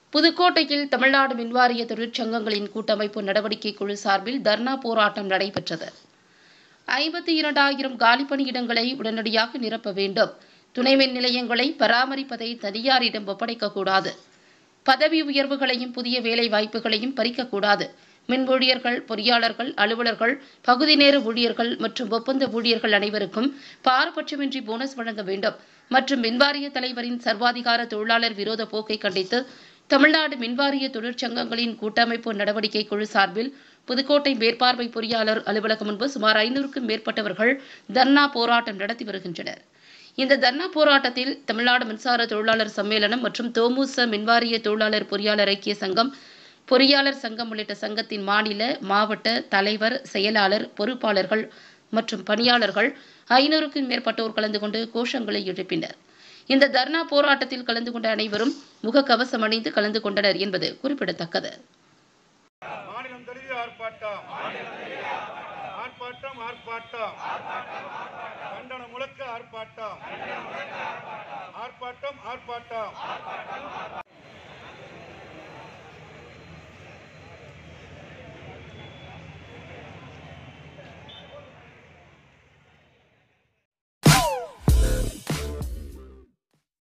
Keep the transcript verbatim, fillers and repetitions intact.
புதுக்கோட்டையில் தமிழ்நாடு மின்வாரிய தொழிற்சங்கங்களின் கூட்டமைப்பு நடவடிக்கை குழு சார்பில் தர்ணா போராட்டம் நடைபெற்றது. ஐம்பத்தி இரண்டாயிரம் காலி பணியிடங்களை உடனடியாக நிரப்ப வேண்டும். துணை மின் நிலையங்களை பராமரிப்பதை தனியாரிடம் ஒப்படைக்கக்கூடாது. பதவி உயர்வுகளையும் புதிய வேலை வாய்ப்புகளையும் பறிக்கக்கூடாது. மின் ஊழியர்கள், பொறியாளர்கள், அலுவலர்கள், பகுதி நேர ஊழியர்கள் மற்றும் ஒப்பந்த ஊழியர்கள் அனைவருக்கும் பாரபட்சமின்றி போனஸ் வழங்க வேண்டும் மற்றும் மின்வாரிய தலைவரின் சர்வாதிகார தொழிலாளர் விரோத போக்கை கண்டித்து தமிழ்நாடு மின்வாரிய தொழிற்சங்கங்களின் கூட்டமைப்பு நடவடிக்கை குழு சார்பில் புதுக்கோட்டை மேற்பார்வை பொறியாளர் அலுவலகம் முன்பு சுமார் ஐநூறுக்கும் மேற்பட்டவர்கள் தர்ணா போராட்டம் நடத்தி வருகின்றனர். இந்த தர்ணா போராட்டத்தில் தமிழ்நாடு மின்சார தொழிலாளர் சம்மேளனம் மற்றும் தோமுச மின்வாரிய தொழிலாளர் பொறியாளர் ஐக்கிய சங்கம், பொறியாளர் சங்கம் உள்ளிட்ட சங்கத்தின் மாநில, மாவட்ட தலைவர், செயலாளர், பொறுப்பாளர்கள் மற்றும் பணியாளர்கள் ஐநூறுக்கும் மேற்பட்டோர் கலந்து கொண்டு கோஷங்களை எழுப்பினர். இந்த தர்ணா போராட்டத்தில் கலந்து கொண்ட அனைவரும் முகக்கவசம் அணிந்து கலந்து கொண்டனர் என்பது குறிப்பிடத்தக்கது. மாநிலம் தழுவிய ஆர்ப்பாட்டம் ஆர்ப்பாட்டம் ஆர்ப்பாட்டம் கண்டன முழக்க ஆர்ப்பாட்டம் ஆர்ப்பாட்டம் ஆர்ப்பாட்டம்